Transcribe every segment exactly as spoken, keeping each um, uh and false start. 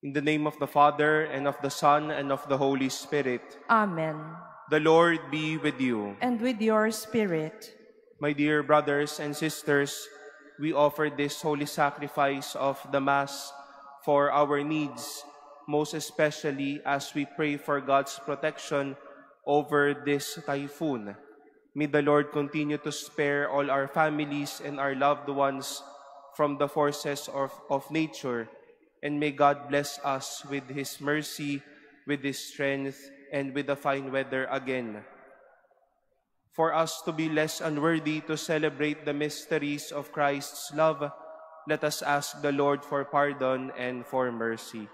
In the name of the Father, and of the Son, and of the Holy Spirit. Amen. The Lord be with you. And with your spirit. My dear brothers and sisters, we offer this holy sacrifice of the Mass for our needs, most especially as we pray for God's protection over this typhoon. May the Lord continue to spare all our families and our loved ones from the forces of, of nature, and may God bless us with His mercy, with His strength, and with the fine weather again. For us to be less unworthy to celebrate the mysteries of Christ's love, let us ask the Lord for pardon and for mercy.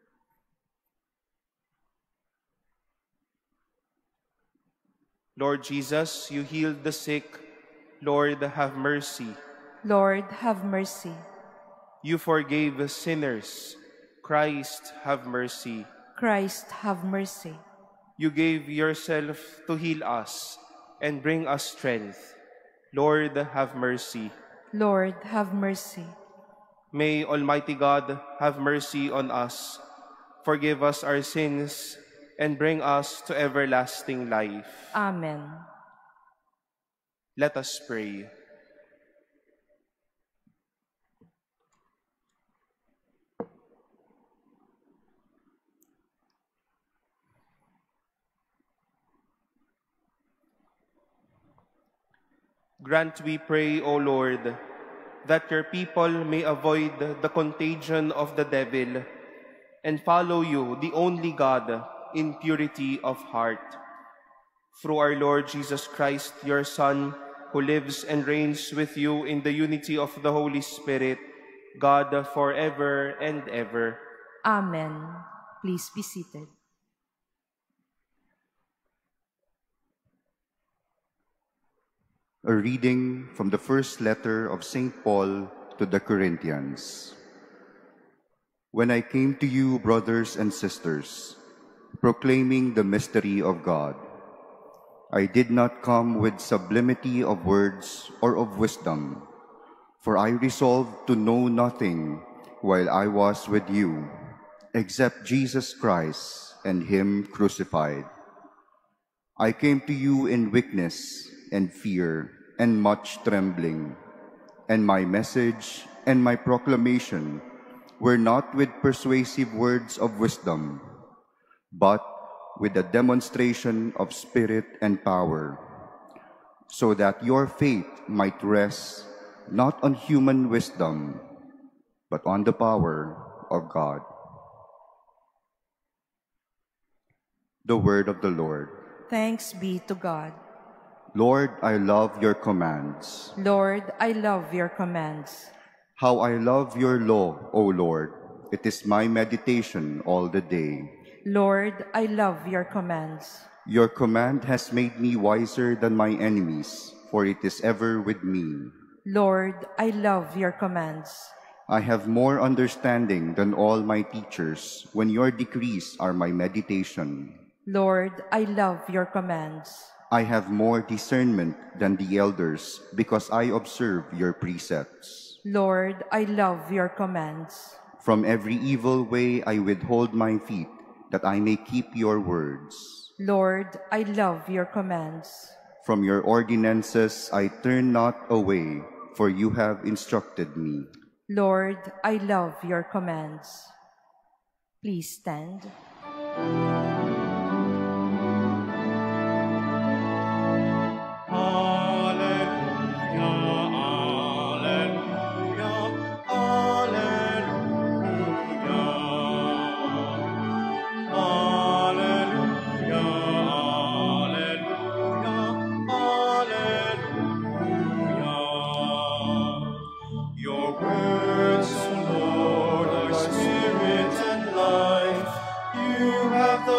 Lord Jesus, you healed the sick. Lord, have mercy. Lord, have mercy. You forgave sinners. Christ, have mercy. Christ, have mercy. You gave yourself to heal us and bring us strength. Lord, have mercy. Lord, have mercy. May Almighty God have mercy on us, forgive us our sins, and bring us to everlasting life. Amen. Let us pray. Grant, we pray, O Lord, that your people may avoid the contagion of the devil and follow you, the only God, in purity of heart. Through our Lord Jesus Christ, your Son, who lives and reigns with you in the unity of the Holy Spirit, God, forever and ever. Amen. Please be seated. A reading from the first letter of Saint Paul to the Corinthians. When I came to you, brothers and sisters, proclaiming the mystery of God, I did not come with sublimity of words or of wisdom, for I resolved to know nothing while I was with you, except Jesus Christ and Him crucified. I came to you in weakness and fear and much trembling, and my message and my proclamation were not with persuasive words of wisdom, but with a demonstration of spirit and power, so that your faith might rest not on human wisdom, but on the power of God. The word of the Lord. Thanks be to God. Lord, I love your commands. Lord, I love your commands. How I love your law, O Lord. It is my meditation all the day. Lord, I love your commands. Your command has made me wiser than my enemies, for it is ever with me. Lord, I love your commands. I have more understanding than all my teachers, when your decrees are my meditation. Lord, I love your commands. I have more discernment than the elders, because I observe your precepts. Lord, I love your commands. From every evil way I withhold my feet, that I may keep your words. Lord, I love your commands. From your ordinances I turn not away, for you have instructed me. Lord, I love your commands. Please stand. The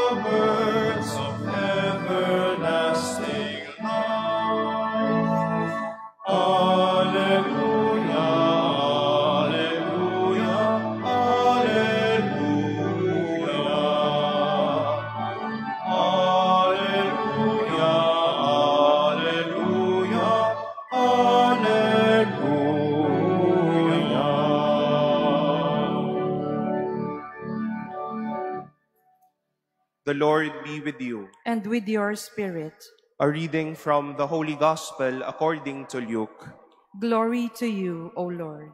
The Lord be with you. And with your spirit. A reading from the Holy Gospel according to Luke. Glory to you, O Lord.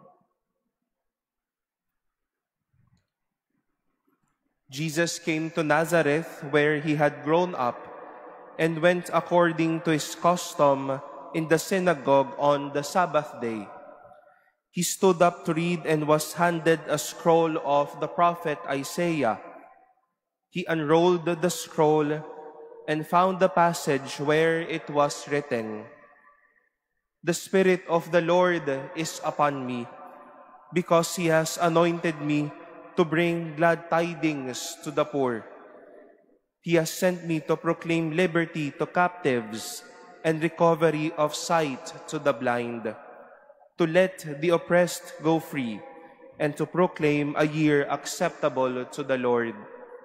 Jesus came to Nazareth, where he had grown up, and went according to his custom in the synagogue on the Sabbath day. He stood up to read and was handed a scroll of the prophet Isaiah. He unrolled the scroll and found the passage where it was written, "The Spirit of the Lord is upon me, because he has anointed me to bring glad tidings to the poor. He has sent me to proclaim liberty to captives and recovery of sight to the blind, to let the oppressed go free, and to proclaim a year acceptable to the Lord."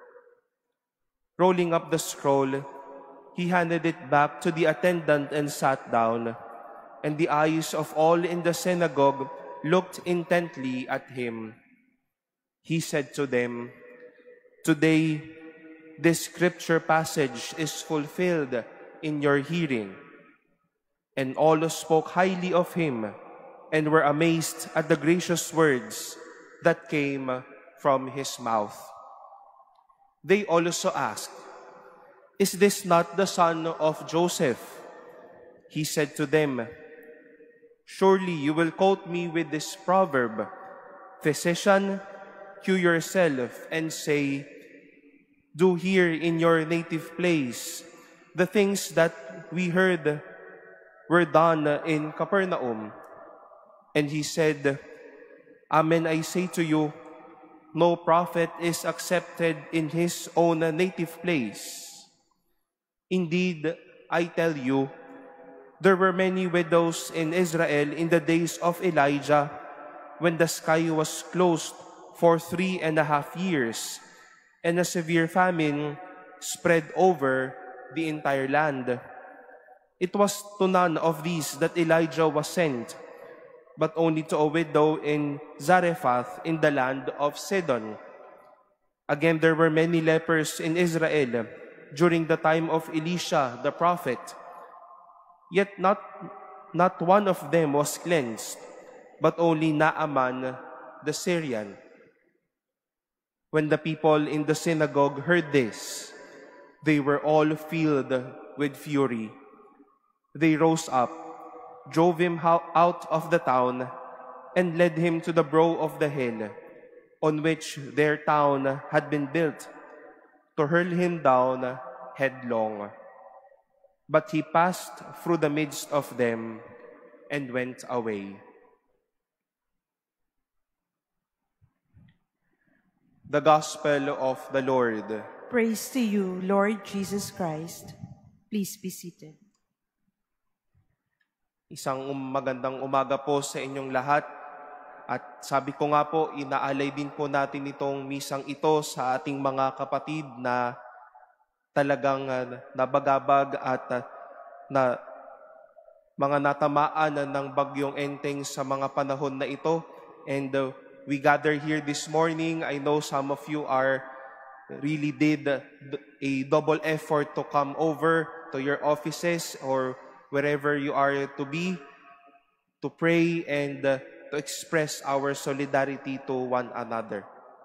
Rolling up the scroll, he handed it back to the attendant and sat down, and the eyes of all in the synagogue looked intently at him. He said to them, "Today, this scripture passage is fulfilled in your hearing." And all spoke highly of him and were amazed at the gracious words that came from his mouth. They also asked, "Is this not the son of Joseph?" He said to them, "Surely you will quote me with this proverb, 'Physician, cure yourself,' and say, 'Do here in your native place the things that we heard were done in Capernaum.' And he said, 'Amen, I say to you, no prophet is accepted in his own native place. Indeed, I tell you, there were many widows in Israel in the days of Elijah, when the sky was closed for three and a half years, and a severe famine spread over the entire land. It was to none of these that Elijah was sent, but only to a widow in Zarephath in the land of Sidon. Again, there were many lepers in Israel during the time of Elisha the prophet. Yet not, not one of them was cleansed, but only Naaman the Syrian." When the people in the synagogue heard this, they were all filled with fury. They rose up, drove him out of the town, and led him to the brow of the hill on which their town had been built, to hurl him down headlong. But he passed through the midst of them and went away. The Gospel of the Lord. Praise to you, Lord Jesus Christ. Please be seated. Isang magandang umaga po sa inyong lahat. At sabi ko nga po, inaalay din po natin itong misang ito sa ating mga kapatid na talagang uh, nabagabag at uh, na mga natamaan ng bagyong Enteng sa mga panahon na ito. And uh, we gather here this morning. I know some of you are really did a double effort to come over to your offices or wherever you are to be, to pray and uh, to express our solidarity to one another.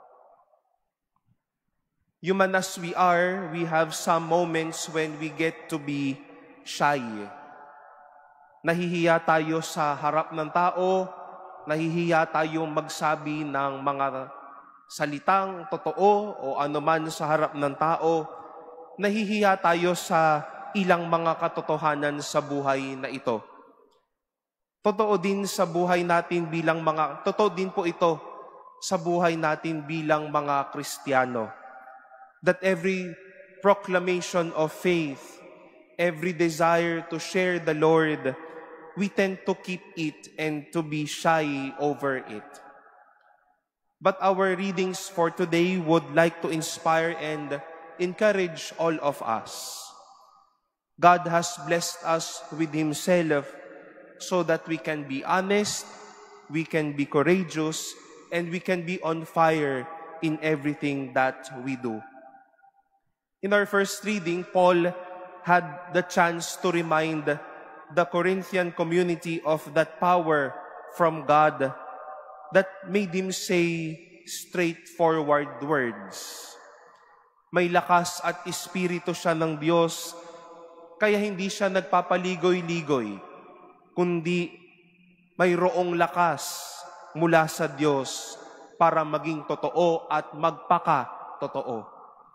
Human as we are, we have some moments when we get to be shy. Nahihiya tayo sa harap ng tao, nahihiya tayong magsabi ng mga salitang totoo o anuman sa harap ng tao, nahihiya tayo sa ilang mga katotohanan sa buhay na ito. Totoo din sa buhay natin bilang mga, totoo din po ito sa buhay natin bilang mga Kristiyano. That every proclamation of faith, every desire to share the Lord, we tend to keep it and to be shy over it. But our readings for today would like to inspire and encourage all of us. God has blessed us with Himself so that we can be honest, we can be courageous, and we can be on fire in everything that we do. In our first reading, Paul had the chance to remind the Corinthian community of that power from God that made him say straightforward words. May lakas at espiritu siya ng Diyos, kaya hindi siya nagpapaligoy-ligoy, kundi mayroong lakas mula sa Diyos para maging totoo at magpaka-totoo.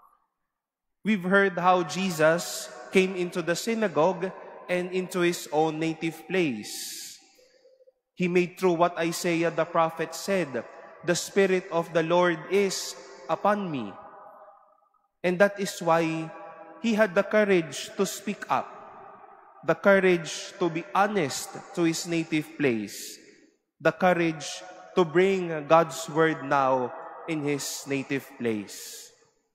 We've heard how Jesus came into the synagogue and into his own native place. He made true what Isaiah the prophet said, "The Spirit of the Lord is upon me." And that is why he had the courage to speak up, the courage to be honest to his native place, the courage to bring God's word now in his native place.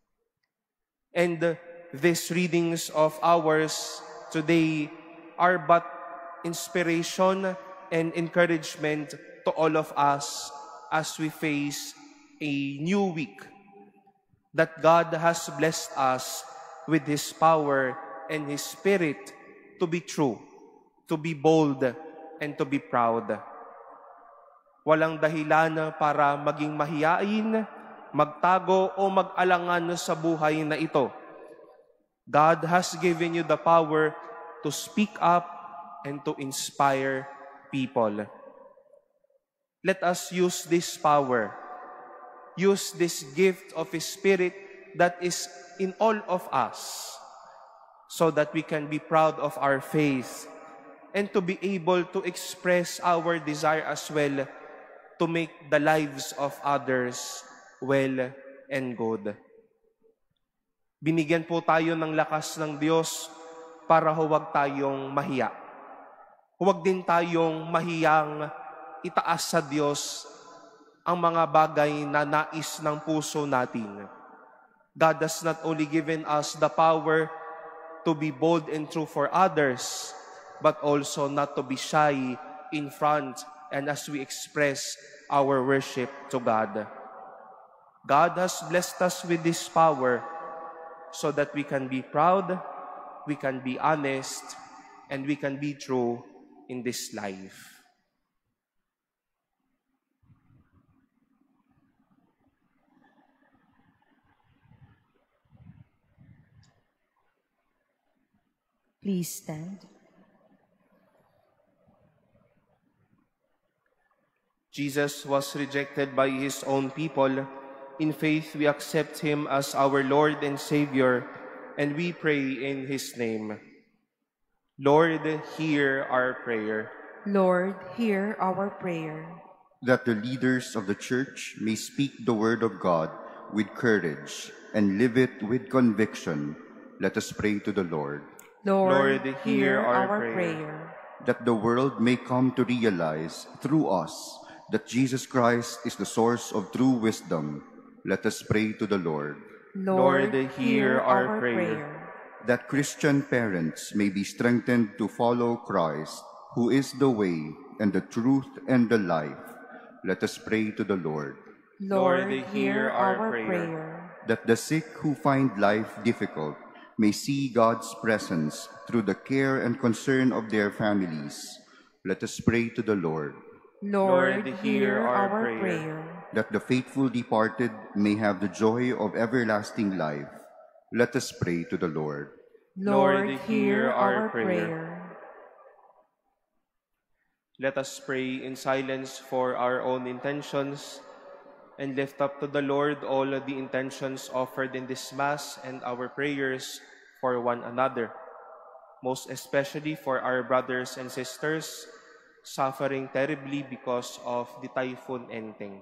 And these readings of ours today are but inspiration and encouragement to all of us as we face a new week, that God has blessed us with His power and His Spirit to be true, to be bold, and to be proud. Walang dahilan para maging mahiyain, magtago o mag-alangan sa buhay na ito. God has given you the power to speak up and to inspire people. Let us use this power, use this gift of His Spirit that is in all of us, so that we can be proud of our faith and to be able to express our desire as well to make the lives of others well and good. Binigyan po tayo ng lakas ng Diyos para huwag tayong mahiya. Huwag din tayong mahiyang itaas sa Diyos ang mga bagay na nais ng puso natin. God has not only given us the power to be bold and true for others, but also not to be shy in front and as we express our worship to God. God has blessed us with this power so that we can be proud, we can be honest, and we can be true in this life. Please stand. Jesus was rejected by His own people. In faith, we accept Him as our Lord and Savior, and we pray in His name. Lord, hear our prayer. Lord, hear our prayer. That the leaders of the Church may speak the word of God with courage and live it with conviction, let us pray to the Lord. Lord, hear our prayer. That the world may come to realize through us that Jesus Christ is the source of true wisdom, let us pray to the Lord. Lord, hear our prayer. That Christian parents may be strengthened to follow Christ, who is the way and the truth and the life, let us pray to the Lord. Lord, hear our prayer. That the sick who find life difficult may see God's presence through the care and concern of their families, let us pray to the Lord. Lord, hear our prayer. That the faithful departed may have the joy of everlasting life, let us pray to the Lord. Lord, hear our prayer. Let us pray in silence for our own intentions and lift up to the Lord all the intentions offered in this Mass and our prayers for one another, most especially for our brothers and sisters suffering terribly because of the Typhoon Enteng.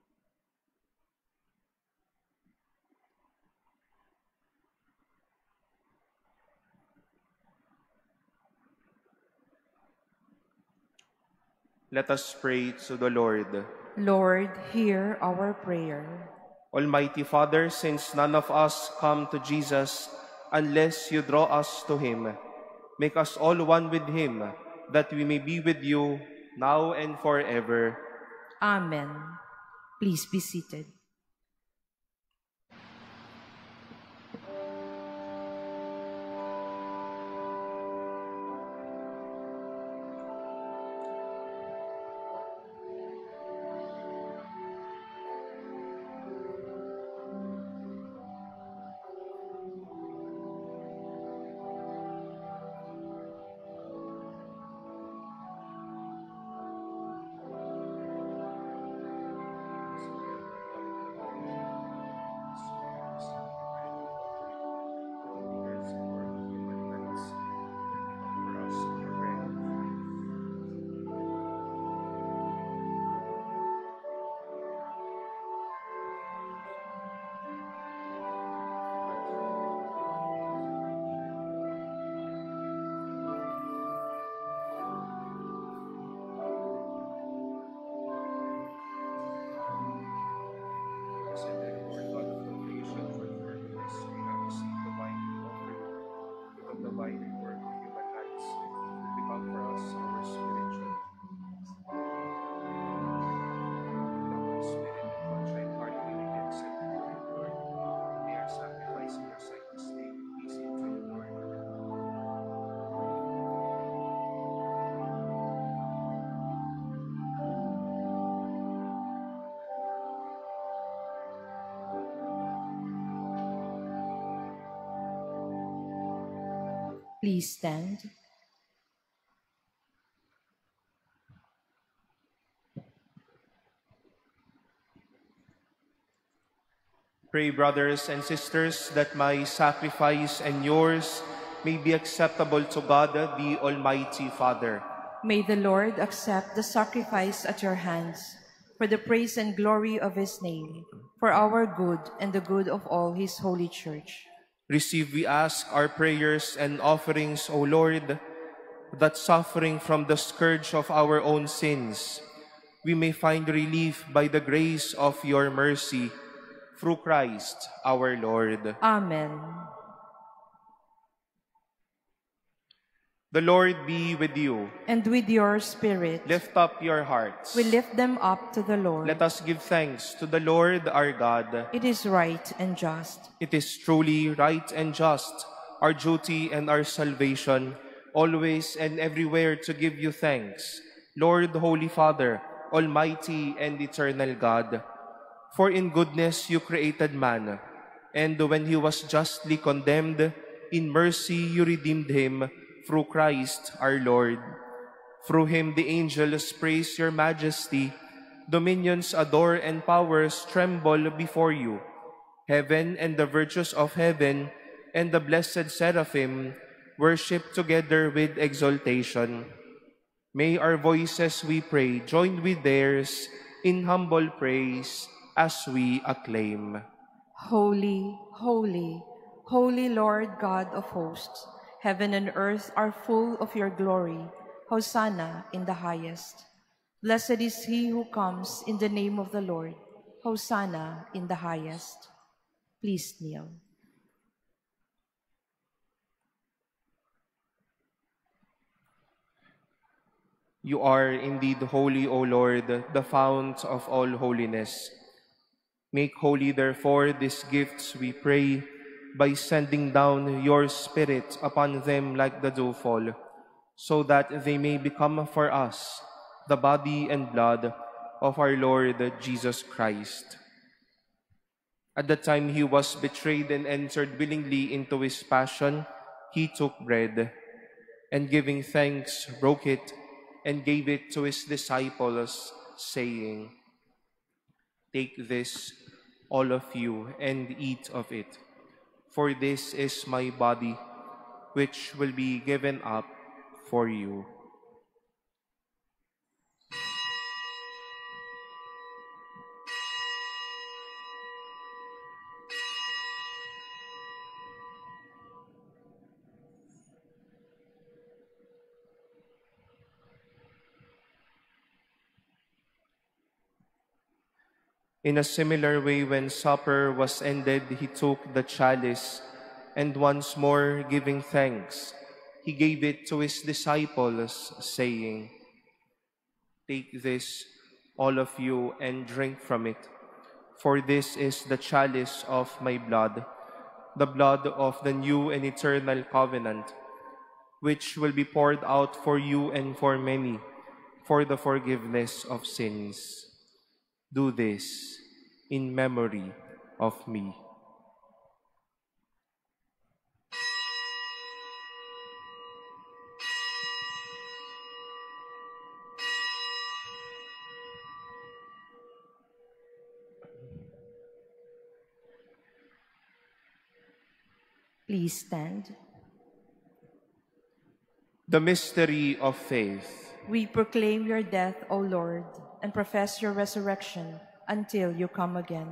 Let us pray to the Lord. Lord, hear our prayer. Almighty Father, since none of us come to Jesus unless you draw us to Him, make us all one with Him, that we may be with you now and forever. Amen. Please be seated. Please stand. Pray, brothers and sisters, that my sacrifice and yours may be acceptable to God, the Almighty Father. May the Lord accept the sacrifice at your hands for the praise and glory of his name, for our good and the good of all his holy church. Receive, we ask, our prayers and offerings, O Lord, that suffering from the scourge of our own sins, we may find relief by the grace of your mercy, through Christ our Lord. Amen. The Lord be with you. And with your spirit. Lift up your hearts. We lift them up to the Lord. Let us give thanks to the Lord our God. It is right and just. It is truly right and just, our duty and our salvation, always and everywhere to give you thanks, Lord, Holy Father, Almighty and eternal God. For in goodness you created man, and when he was justly condemned, in mercy you redeemed him through Christ our Lord. Through him the angels praise your majesty, dominions adore and powers tremble before you. Heaven and the virtues of heaven and the blessed seraphim worship together with exaltation. May our voices, we pray, join with theirs in humble praise as we acclaim. Holy, holy, holy Lord God of hosts, heaven and earth are full of your glory. Hosanna in the highest. Blessed is he who comes in the name of the Lord. Hosanna in the highest. Please kneel. You are indeed holy, O Lord, the fount of all holiness. Make holy, therefore, these gifts, we pray, by sending down your Spirit upon them like the dewfall, so that they may become for us the body and blood of our Lord Jesus Christ. At the time he was betrayed and entered willingly into his passion, he took bread, and giving thanks, broke it, and gave it to his disciples, saying, "Take this, all of you, and eat of it. For this is my body, which will be given up for you." In a similar way, when supper was ended, he took the chalice, and once more giving thanks, he gave it to his disciples, saying, "Take this, all of you, and drink from it. For this is the chalice of my blood, the blood of the new and eternal covenant, which will be poured out for you and for many, for the forgiveness of sins. Do this in memory of me." Please stand. The mystery of faith. We proclaim your death, O Lord, and profess your resurrection until you come again.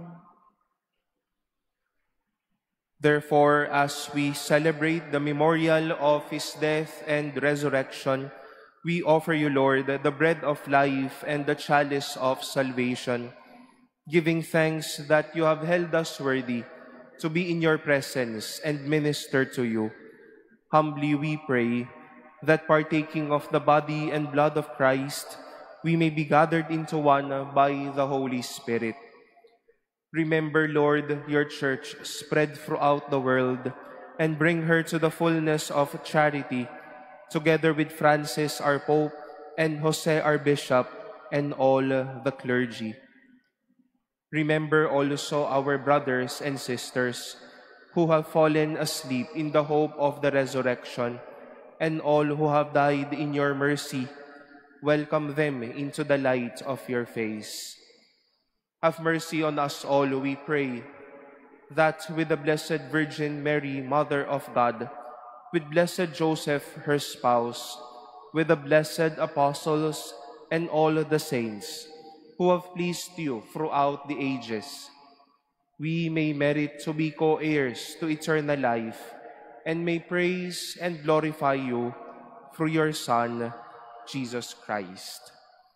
Therefore, as we celebrate the memorial of his death and resurrection, we offer you, Lord, the bread of life and the chalice of salvation, giving thanks that you have held us worthy to be in your presence and minister to you. Humbly we pray that partaking of the body and blood of Christ, we may be gathered into one by the Holy Spirit. Remember, Lord, your church spread throughout the world, and bring her to the fullness of charity, together with Francis, our Pope, and Jose, our Bishop, and all the clergy. Remember also our brothers and sisters who have fallen asleep in the hope of the resurrection, and all who have died in your mercy, welcome them into the light of your face. Have mercy on us all, we pray, that with the Blessed Virgin Mary, Mother of God, with Blessed Joseph, her spouse, with the blessed apostles and all the saints who have pleased you throughout the ages, we may merit to be co-heirs to eternal life and may praise and glorify you through your Son, Jesus Christ.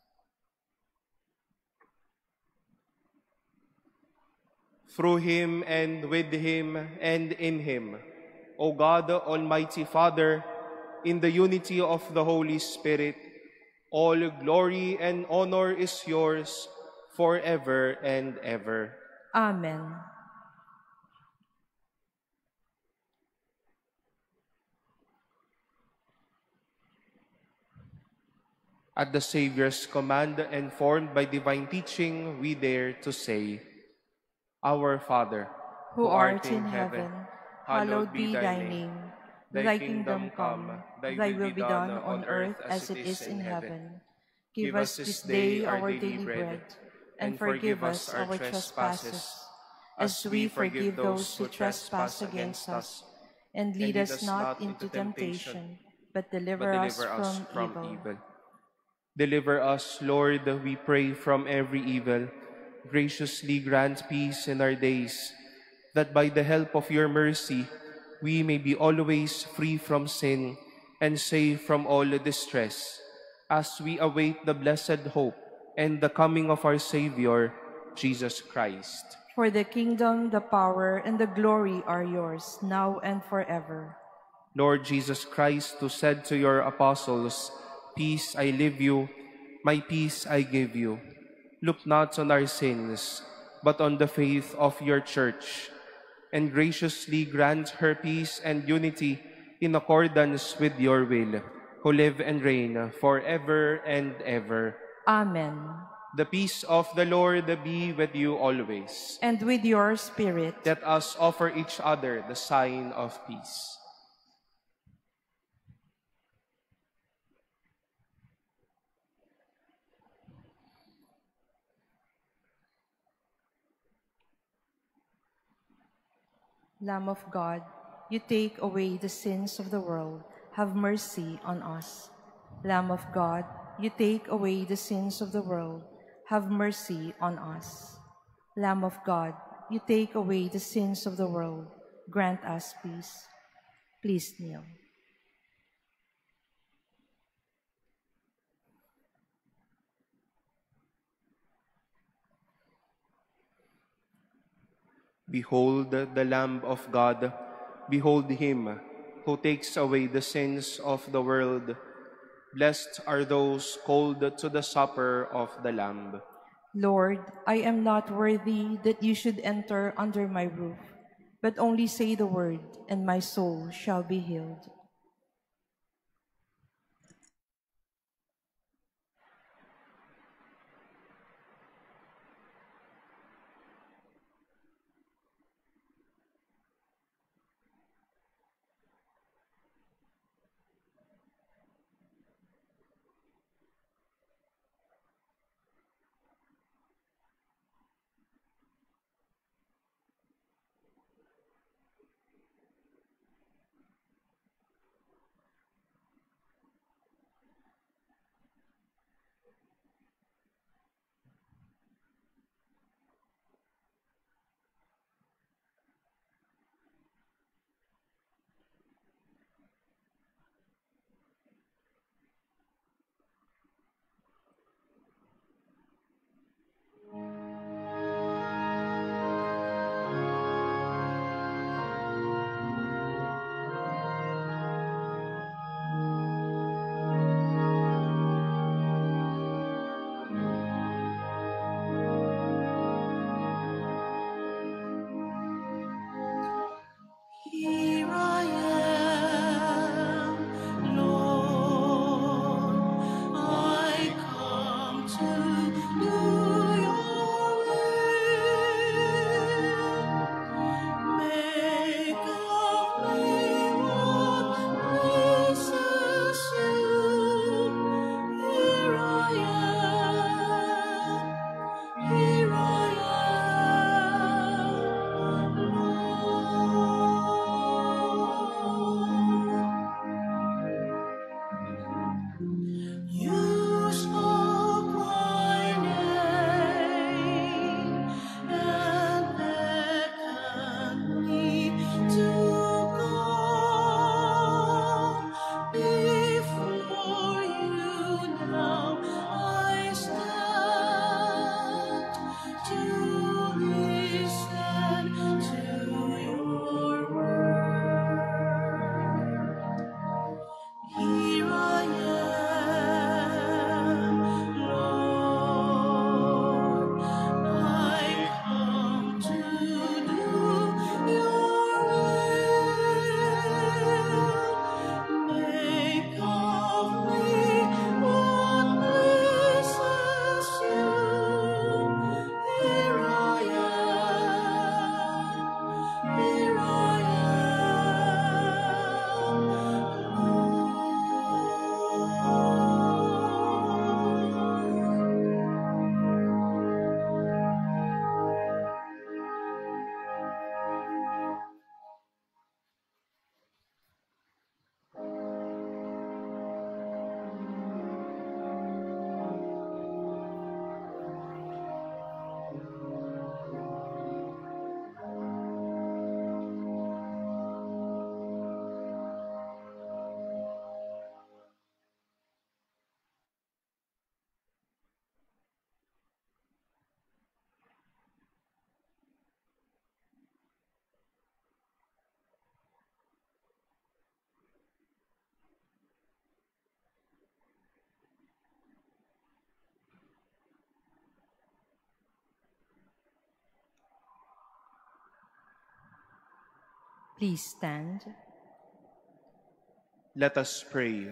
Through him and with him and in him, O God, Almighty Father, in the unity of the Holy Spirit, all glory and honor is yours forever and ever. Amen. At the Savior's command and formed by divine teaching, we dare to say, Our Father, Who art in heaven, hallowed be thy name. Thy kingdom come, thy will be done on earth as it is in heaven. Give us this day our daily bread, and forgive us our trespasses, as we forgive those who trespass against us. And lead us not into temptation, but deliver us from evil. Deliver us, Lord, we pray, from every evil. Graciously grant peace in our days, that by the help of your mercy, we may be always free from sin and safe from all distress, as we await the blessed hope and the coming of our Savior, Jesus Christ. For the kingdom, the power, and the glory are yours, now and forever. Lord Jesus Christ, who said to your apostles, Peace I leave you, my peace I give you. Look not on our sins, but on the faith of your church, and graciously grant her peace and unity in accordance with your will, who live and reign forever and ever. Amen. The peace of the Lord be with you always. And with your spirit. Let us offer each other the sign of peace. Lamb of God, you take away the sins of the world, have mercy on us. Lamb of God, you take away the sins of the world, have mercy on us. Lamb of God, you take away the sins of the world, grant us peace. Please kneel. Behold the Lamb of God. Behold him who takes away the sins of the world. Blessed are those called to the supper of the Lamb. Lord, I am not worthy that you should enter under my roof, but only say the word, and my soul shall be healed. Please stand. Let us pray.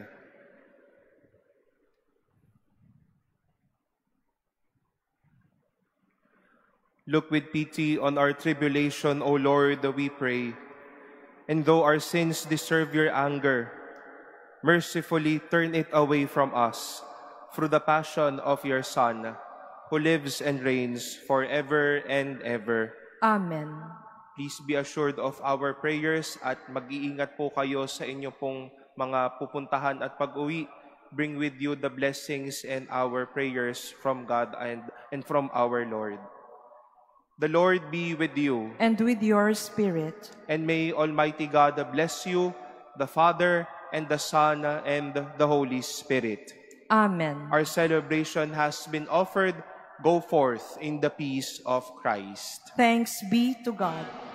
Look with pity on our tribulation, O Lord, we pray. And though our sins deserve your anger, mercifully turn it away from us through the passion of your Son, who lives and reigns forever and ever. Amen. Please be assured of our prayers at mag-iingat po kayo sa inyo pong mga pupuntahan at pag-uwi. Bring with you the blessings and our prayers from God and, and from our Lord. The Lord be with you. And with your spirit. And may Almighty God bless you, the Father, and the Son, and the Holy Spirit. Amen. Our celebration has been offered. Go forth in the peace of Christ. Thanks be to God.